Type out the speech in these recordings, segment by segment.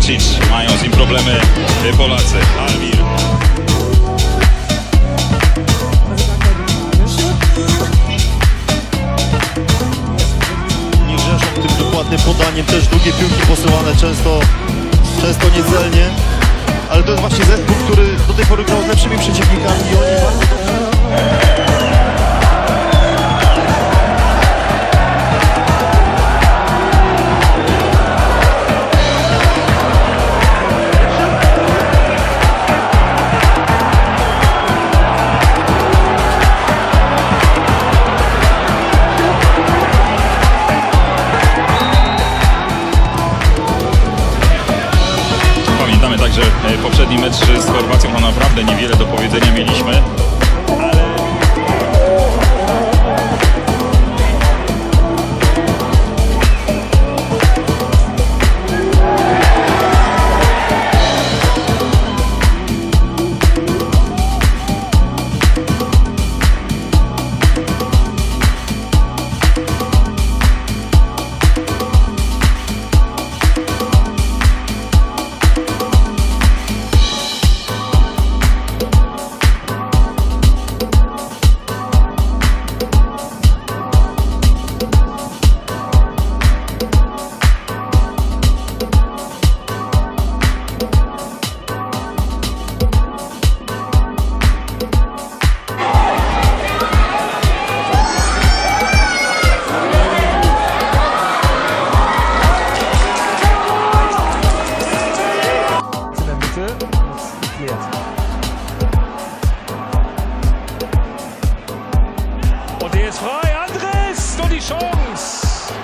Kovacic. Mają z nim problemy Polacy. Almir. Nie grzeszą tym dokładnym podaniem, też długie piłki posyłane często niecelnie. Ale to jest właśnie zespół, który do tej pory grał z lepszymi przeciwnikami i oni bardzo dobrze. Pamiętamy także poprzedni mecz z Chorwacją, to naprawdę niewiele do powiedzenia mieliśmy. Und er ist frei, Andres, nur die Chance.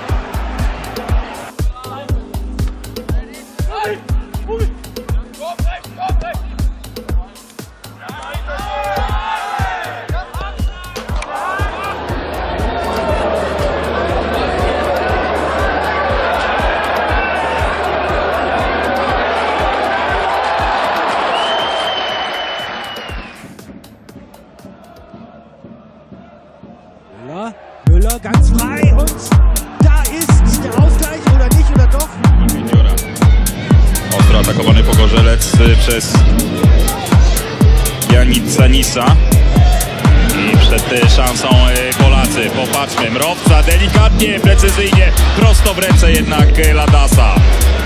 Müller ganz frei und da ist der Ausgleich oder nicht oder doch? Ostro atakowany Pogorzelec przez Janisa. I przed szansą Polacy. Popatrzmy, Mrowca delikatnie, precyzyjnie, prosto w ręce jednak Ladasa.